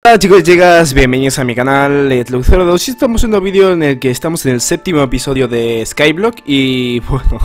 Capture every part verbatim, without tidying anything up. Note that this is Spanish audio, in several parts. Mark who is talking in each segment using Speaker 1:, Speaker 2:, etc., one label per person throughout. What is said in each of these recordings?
Speaker 1: Hola chicos y chicas, bienvenidos a mi canal Letlook cero dos y estamos en un vídeo en el que estamos en el séptimo episodio de Skyblock y bueno,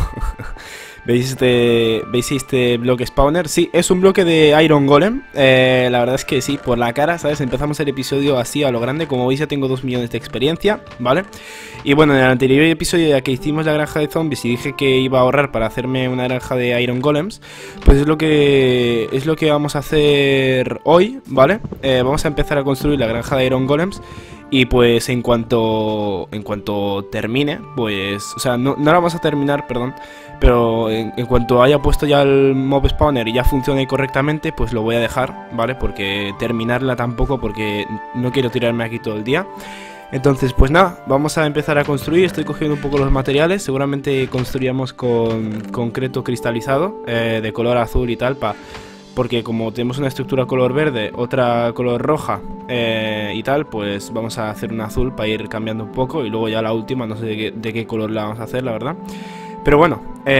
Speaker 1: ¿veis este, ¿veis este bloque spawner? Sí, es un bloque de Iron Golem, eh, la verdad es que sí, por la cara, ¿sabes? Empezamos el episodio así a lo grande, como veis ya tengo dos millones de experiencia, ¿vale? Y bueno, en el anterior episodio ya que hicimos la granja de zombies y dije que iba a ahorrar para hacerme una granja de Iron Golems, pues es lo que es lo que vamos a hacer hoy, ¿vale? Eh, vamos a empezar a construir la granja de Iron Golems. Y pues en cuanto en cuanto termine, pues, o sea, no, no la vamos a terminar, perdón, pero en, en cuanto haya puesto ya el mob spawner y ya funcione correctamente, pues lo voy a dejar, ¿vale? Porque terminarla tampoco, porque no quiero tirarme aquí todo el día. Entonces, pues nada, vamos a empezar a construir. Estoy cogiendo un poco los materiales, seguramente construyamos con concreto cristalizado, eh, de color azul y tal, para... Porque como tenemos una estructura color verde, otra color roja eh, y tal, pues vamos a hacer una azul para ir cambiando un poco. Y luego ya la última, no sé de qué, de qué color la vamos a hacer, la verdad. Pero bueno,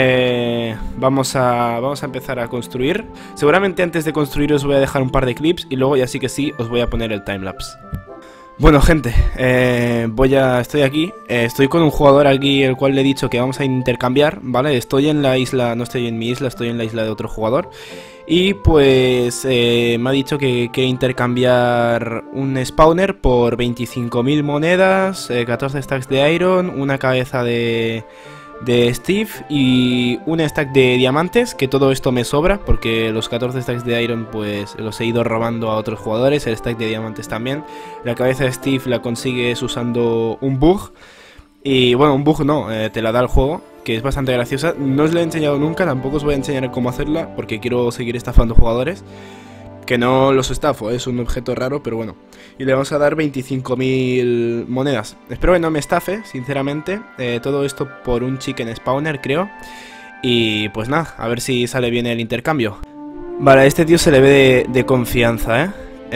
Speaker 1: eh, vamos, a, vamos a empezar a construir. Seguramente antes de construir os voy a dejar un par de clips y luego ya sí que sí os voy a poner el timelapse. Bueno gente, eh, voy a, estoy aquí, eh, estoy con un jugador aquí el cual le he dicho que vamos a intercambiar, ¿vale? Estoy en la isla, no estoy en mi isla, estoy en la isla de otro jugador. Y pues eh, me ha dicho que quiere intercambiar un spawner por veinticinco mil monedas, eh, catorce stacks de iron, una cabeza de... de Steve y un stack de diamantes, que todo esto me sobra porque los catorce stacks de iron pues los he ido robando a otros jugadores, el stack de diamantes también. La cabeza de Steve la consigues usando un bug y bueno, un bug no, eh, te la da el juego, que es bastante graciosa. No os la he enseñado nunca, tampoco os voy a enseñar cómo hacerla porque quiero seguir estafando jugadores. Que no los estafo, es un objeto raro, pero bueno. Y le vamos a dar veinticinco mil monedas. Espero que no me estafe, sinceramente. eh, Todo esto por un chicken spawner, creo. Y pues nada, a ver si sale bien el intercambio. Vale, a este tío se le ve de, de confianza, ¿eh?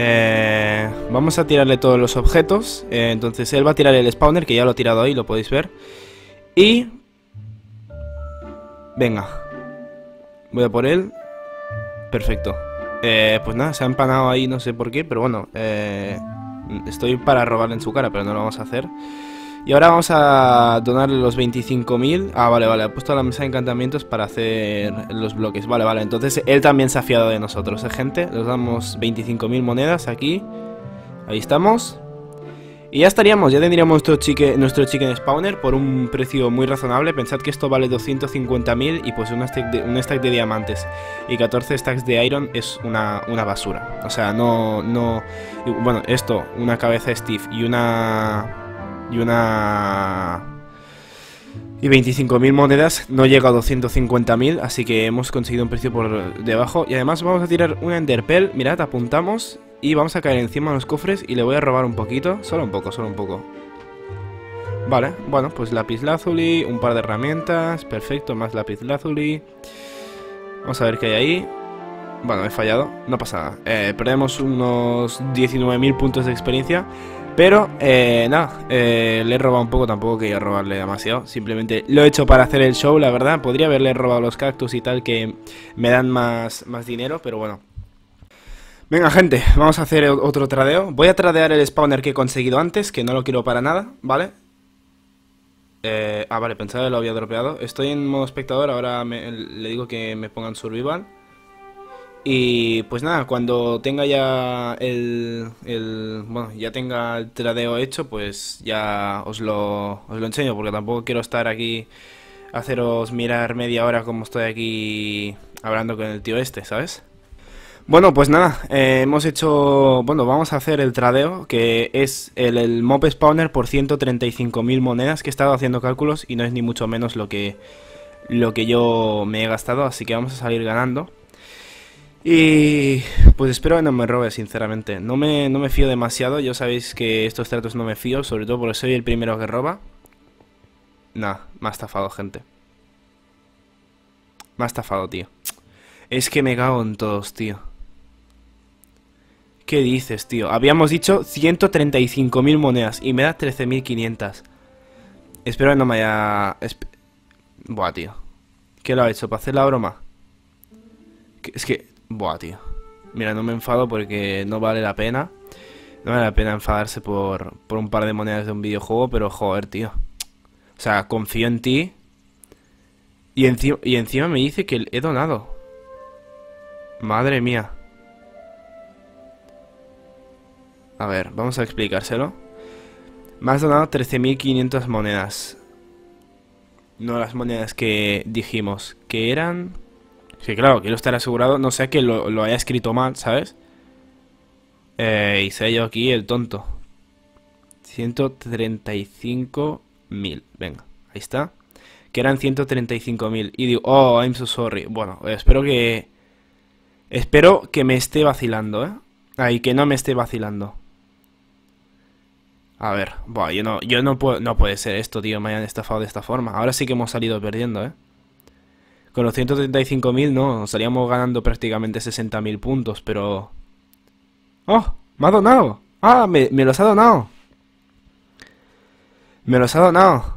Speaker 1: eh Vamos a tirarle todos los objetos. eh, Entonces él va a tirar el spawner, que ya lo he tirado ahí, lo podéis ver. Y... venga, voy a por él. Perfecto. Eh, pues nada, se ha empanado ahí, no sé por qué, pero bueno, eh, estoy para robarle en su cara, pero no lo vamos a hacer. Y ahora vamos a donarle los veinticinco mil. Ah, vale, vale, he puesto la mesa de encantamientos para hacer los bloques. Vale, vale, entonces él también se ha fiado de nosotros, ¿eh, gente? Les damos veinticinco mil monedas aquí. Ahí estamos. Y ya estaríamos, ya tendríamos nuestro chicken, nuestro chicken spawner por un precio muy razonable. Pensad que esto vale doscientos cincuenta mil y pues un stack, de, un stack de diamantes y catorce stacks de iron es una, una basura. O sea, no, no... Bueno, esto, una cabeza de Steve y una... Y una... Y veinticinco mil monedas no llega a doscientos cincuenta mil, así que hemos conseguido un precio por debajo. Y además vamos a tirar una enderpearl, mirad, apuntamos. Y vamos a caer encima de los cofres y le voy a robar un poquito. Solo un poco, solo un poco. Vale, bueno, pues lapislázuli, un par de herramientas. Perfecto, más lapislázuli. Vamos a ver qué hay ahí. Bueno, he fallado, no pasa nada. eh, Perdemos unos diecinueve mil puntos de experiencia. Pero, eh, nada, eh, le he robado un poco, tampoco quería robarle demasiado. Simplemente lo he hecho para hacer el show, la verdad. Podría haberle robado los cactus y tal, que me dan más, más dinero, pero bueno. Venga gente, vamos a hacer otro tradeo. Voy a tradear el spawner que he conseguido antes, que no lo quiero para nada, ¿vale? Eh, ah, vale, pensaba que lo había dropeado. Estoy en modo espectador, ahora me, le digo que me pongan survival. Y pues nada, cuando tenga ya el, el... Bueno, ya tenga el tradeo hecho, pues ya os lo, os lo enseño. Porque tampoco quiero estar aquí, haceros mirar media hora como estoy aquí hablando con el tío este, ¿sabes? Bueno, pues nada, eh, hemos hecho... Bueno, vamos a hacer el tradeo, que es el, el mob spawner por ciento treinta y cinco mil monedas, que he estado haciendo cálculos y no es ni mucho menos lo que, lo que yo me he gastado, así que vamos a salir ganando. Y pues espero que no me robe, sinceramente. No me, no me fío demasiado, ya sabéis que estos tratos no me fío, sobre todo porque soy el primero que roba. Nah, me ha estafado, gente. Me ha estafado, tío. Es que me cago en todos, tío. ¿Qué dices, tío? Habíamos dicho ciento treinta y cinco mil monedas y me da trece mil quinientas. Espero que no me haya... Esp... Buah, tío. ¿Qué lo ha hecho? ¿Para hacer la broma? Es que... Buah, tío. Mira, no me enfado porque no vale la pena. No vale la pena enfadarse por, por un par de monedas de un videojuego, pero joder, tío. O sea, confío en ti. Y encima, y encima me dice que he donado. Madre mía. A ver, vamos a explicárselo. Me has donado trece mil quinientas monedas. No las monedas que dijimos. Que eran... Sí, claro, quiero estar asegurado. No sea que lo, lo haya escrito mal, ¿sabes? Eh, y sea yo aquí el tonto. ciento treinta y cinco mil. Venga, ahí está. Que eran ciento treinta y cinco mil. Y digo, oh, I'm so sorry. Bueno, espero que... Espero que me esté vacilando, ¿eh? Ay, que no me esté vacilando. A ver, buah, yo no, yo no puedo, no puede ser esto, tío, me hayan estafado de esta forma. Ahora sí que hemos salido perdiendo, ¿eh? Con los ciento treinta y cinco mil, no, estaríamos ganando prácticamente sesenta mil puntos, pero... ¡Oh! ¡Me ha donado! ¡Ah! Me, me los ha donado. Me los ha donado.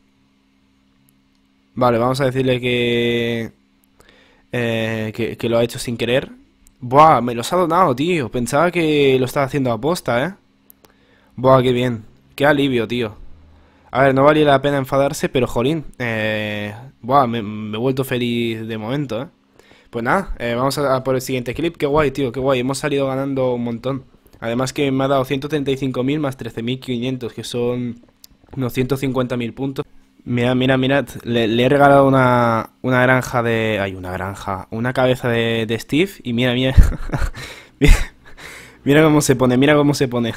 Speaker 1: Vale, vamos a decirle que... Eh, que, que lo ha hecho sin querer. Buah, me los ha donado, tío. Pensaba que lo estaba haciendo a posta, ¿eh? Buah, qué bien. Qué alivio, tío. A ver, no valía la pena enfadarse, pero jolín. Eh, buah, me, me he vuelto feliz de momento, ¿eh? Pues nada, eh, vamos a, a por el siguiente clip. Qué guay, tío, qué guay. Hemos salido ganando un montón. Además que me ha dado ciento treinta y cinco mil más trece mil quinientos, que son unos ciento cincuenta mil puntos. Mira, mira, mirad. Le, le he regalado una, una granja de... Ay, una granja. Una cabeza de, de Steve. Y mira, mira. mira. Mira cómo se pone, mira cómo se pone.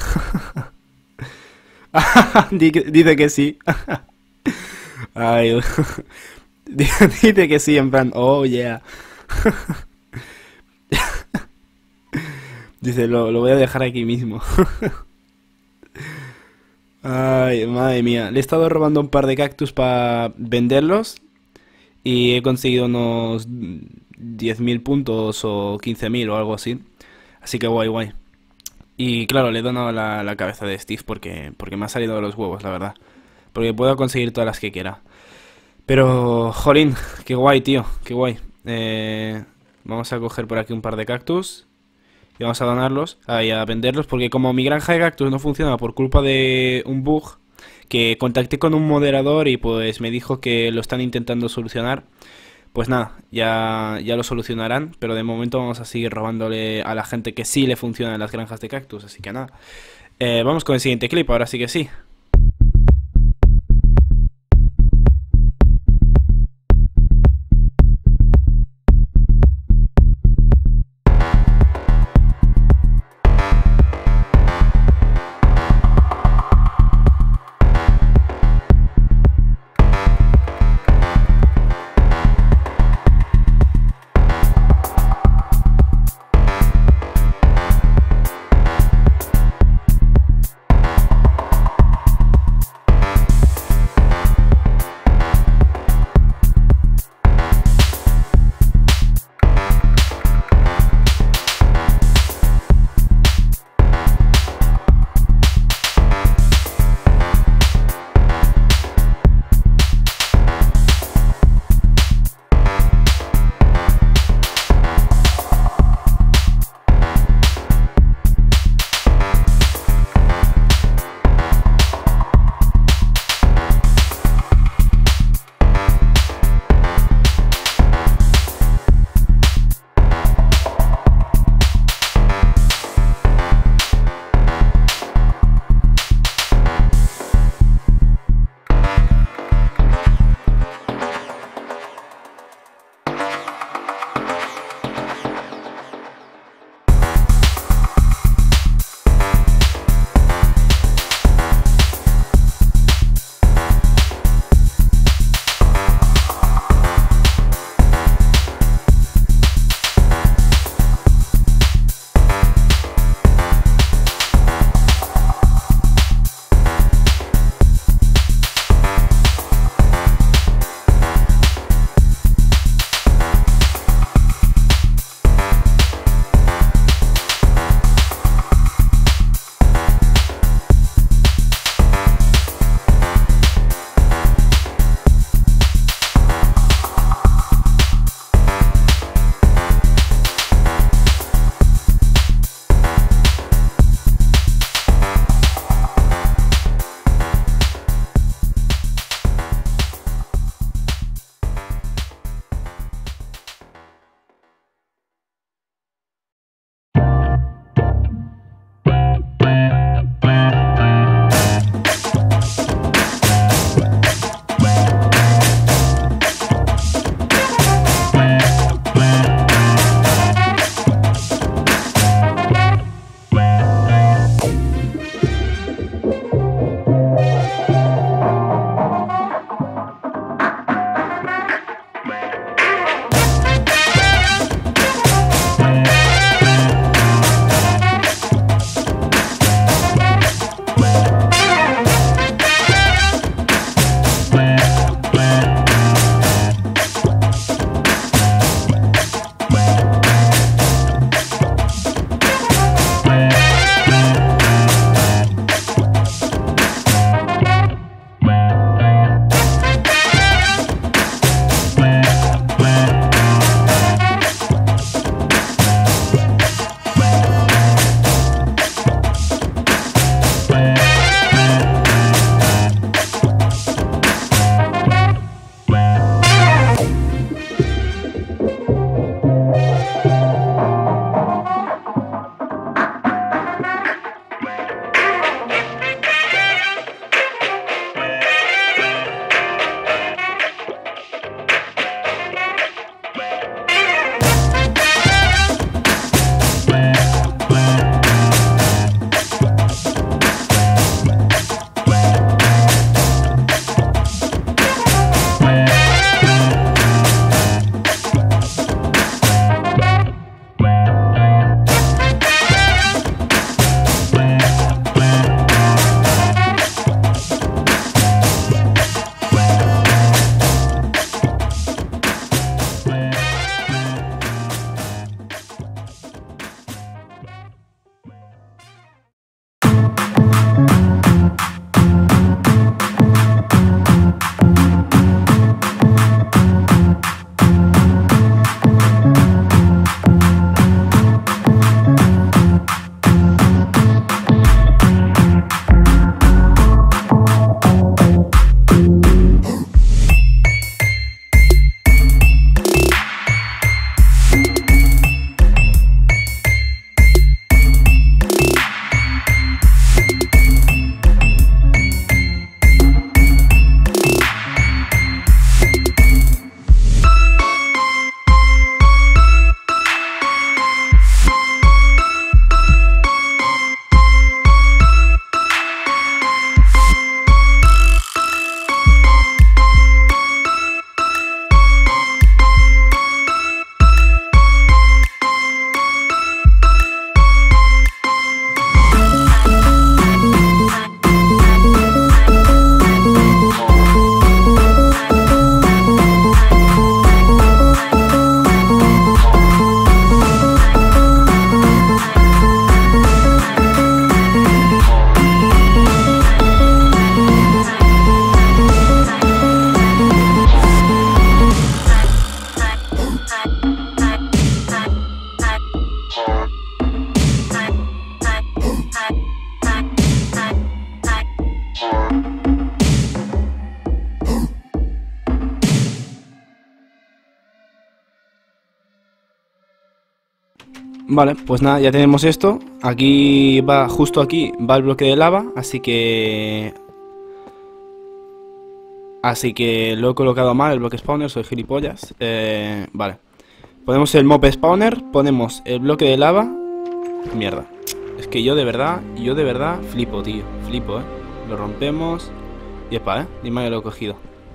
Speaker 1: Dice que sí. Ay, dice que sí, en plan, oh yeah. Dice, lo, lo voy a dejar aquí mismo. Ay, madre mía. Le he estado robando un par de cactus para venderlos. Y he conseguido unos diez mil puntos o quince mil o algo así. Así que guay, guay. Y claro, le he donado la, la cabeza de Steve porque, porque me ha salido de los huevos, la verdad. Porque puedo conseguir todas las que quiera. Pero, jolín, qué guay, tío, qué guay. Eh, vamos a coger por aquí un par de cactus. Y vamos a donarlos, ahí a venderlos. Porque como mi granja de cactus no funciona por culpa de un bug, que contacté con un moderador y pues me dijo que lo están intentando solucionar. Pues nada, ya, ya lo solucionarán, pero de momento vamos a seguir robándole a la gente que sí le funcionan las granjas de cactus, así que nada. Eh, vamos con el siguiente clip, ahora sí que sí. Vale, pues nada, ya tenemos esto. Aquí va, justo aquí va el bloque de lava, así que... Así que lo he colocado mal, el bloque spawner, soy gilipollas. Eh, vale. Ponemos el mob spawner, ponemos el bloque de lava. Mierda. Es que yo de verdad, yo de verdad flipo, tío. Flipo, eh. Lo rompemos. Y epa, eh. Dime que lo he cogido.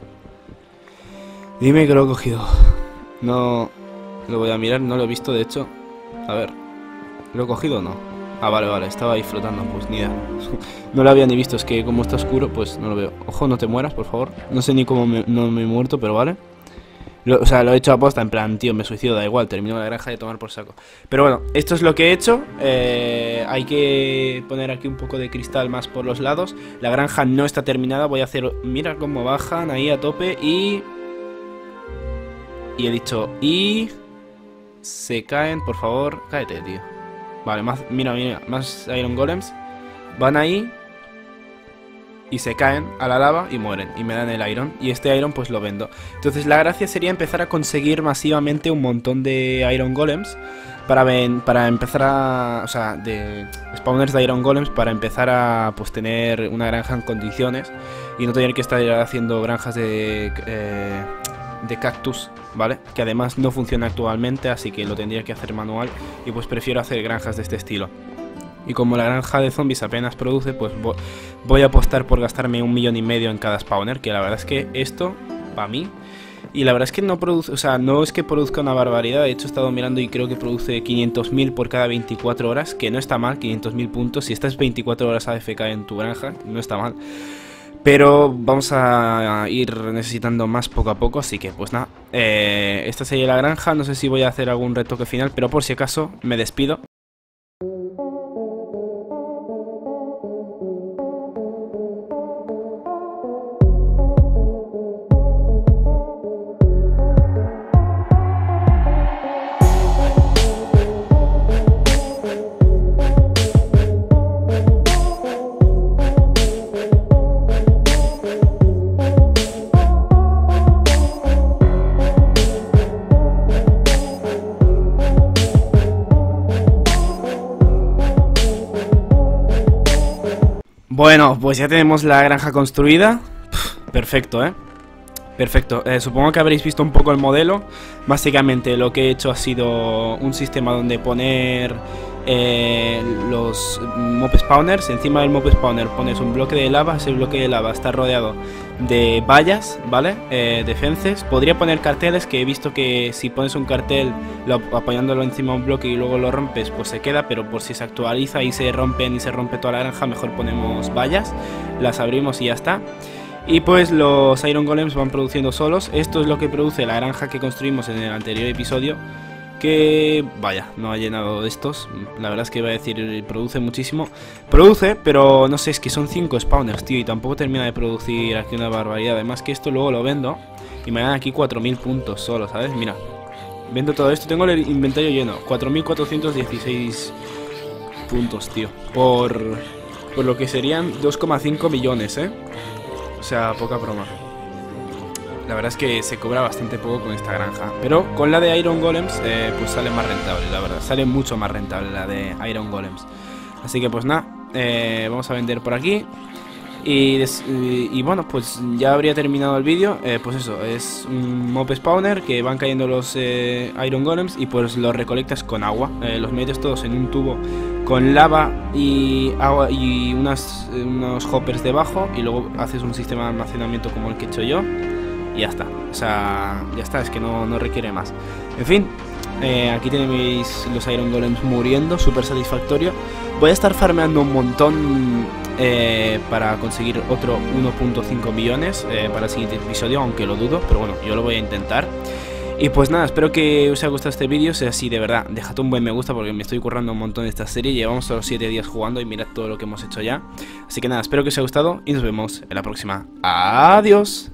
Speaker 1: Dime que lo he cogido. No... Lo voy a mirar, no lo he visto, de hecho. A ver. ¿Lo he cogido o no? Ah, vale, vale, estaba ahí flotando, pues ni idea. No lo había ni visto, es que como está oscuro, pues no lo veo. Ojo, no te mueras, por favor. No sé ni cómo me, no me he muerto, pero vale. Lo, o sea, lo he hecho a posta, en plan, tío, me suicido, da igual, termino la granja de tomar por saco. Pero bueno, esto es lo que he hecho. eh, Hay que poner aquí un poco de cristal más por los lados. La granja no está terminada, voy a hacer... Mira cómo bajan ahí a tope y... Y he dicho, y... Se caen, por favor, cáete, tío. Vale, más, mira, mira, más Iron Golems. Van ahí y se caen a la lava y mueren. Y me dan el Iron. Y este Iron pues lo vendo. Entonces la gracia sería empezar a conseguir masivamente un montón de Iron Golems. Para, ven, para empezar a... O sea, de spawners de Iron Golems. Para empezar a pues tener una granja en condiciones. Y no tener que estar haciendo granjas de... Eh, de cactus, ¿vale? Que además no funciona actualmente, así que lo tendría que hacer manual. Y pues prefiero hacer granjas de este estilo. Y como la granja de zombies apenas produce, pues voy a apostar por gastarme un millón y medio en cada spawner. Que la verdad es que esto, para mí... Y la verdad es que no produce, o sea, no es que produzca una barbaridad. De hecho he estado mirando y creo que produce quinientos mil por cada veinticuatro horas. Que no está mal, quinientos mil puntos. Si estás veinticuatro horas A F K en tu granja, no está mal. Pero vamos a ir necesitando más poco a poco, así que pues nada, eh, esta sería la granja, no sé si voy a hacer algún retoque final, pero por si acaso me despido. Bueno, pues ya tenemos la granja construida. Pff, perfecto, ¿eh? Perfecto, eh, supongo que habréis visto un poco el modelo. Básicamente lo que he hecho ha sido un sistema donde poner eh, los mob spawners. Encima del mob spawner pones un bloque de lava. Ese bloque de lava está rodeado de vallas, ¿vale? Eh, de fences. Podría poner carteles, que he visto que si pones un cartel lo, apoyándolo encima de un bloque y luego lo rompes, pues se queda. Pero por si se actualiza y se rompen y se rompe toda la granja, mejor ponemos vallas. Las abrimos y ya está. Y pues los Iron Golems van produciendo solos. Esto es lo que produce la granja que construimos en el anterior episodio. Que, vaya, no ha llenado de estos. La verdad es que iba a decir, produce muchísimo. Produce, pero no sé, es que son cinco spawners, tío. Y tampoco termina de producir aquí una barbaridad. Además que esto luego lo vendo y me dan aquí cuatro mil puntos solo, ¿sabes? Mira, vendo todo esto, tengo el inventario lleno. cuatro mil cuatrocientos dieciséis puntos, tío. Por, por lo que serían dos coma cinco millones, ¿eh? O sea, poca broma. La verdad es que se cobra bastante poco con esta granja. Pero con la de Iron Golems, eh, pues sale más rentable, la verdad. Sale mucho más rentable la de Iron Golems. Así que pues nada, eh, vamos a vender por aquí. Y, des, y, y bueno, pues ya habría terminado el vídeo. eh, Pues eso, es un mob spawner que van cayendo los eh, Iron Golems. Y pues los recolectas con agua, eh, los metes todos en un tubo con lava y agua y unas, unos hoppers debajo. Y luego haces un sistema de almacenamiento como el que he hecho yo. Y ya está, o sea, ya está, es que no, no requiere más. En fin, eh, aquí tenéis los Iron Golems muriendo, súper satisfactorio. Voy a estar farmeando un montón eh, para conseguir otro uno punto cinco millones eh, para el siguiente episodio, aunque lo dudo, pero bueno, yo lo voy a intentar. Y pues nada, espero que os haya gustado este vídeo. Si es así, de verdad, dejad un buen me gusta porque me estoy currando un montón de esta serie. Llevamos solo siete días jugando y mirad todo lo que hemos hecho ya. Así que nada, espero que os haya gustado y nos vemos en la próxima. Adiós.